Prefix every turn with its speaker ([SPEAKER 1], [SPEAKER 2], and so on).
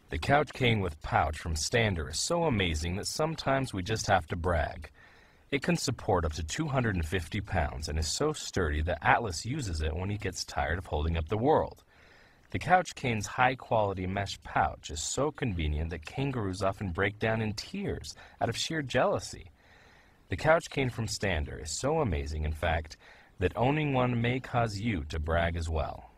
[SPEAKER 1] The CouchCane with pouch from Stander is so amazing that sometimes we just have to brag. It can support up to 250 pounds and is so sturdy that Atlas uses it when he gets tired of holding up the world. The CouchCane's high-quality mesh pouch is so convenient that kangaroos often break down in tears out of sheer jealousy. The CouchCane from Stander is so amazing, in fact, that owning one may cause you to brag as well.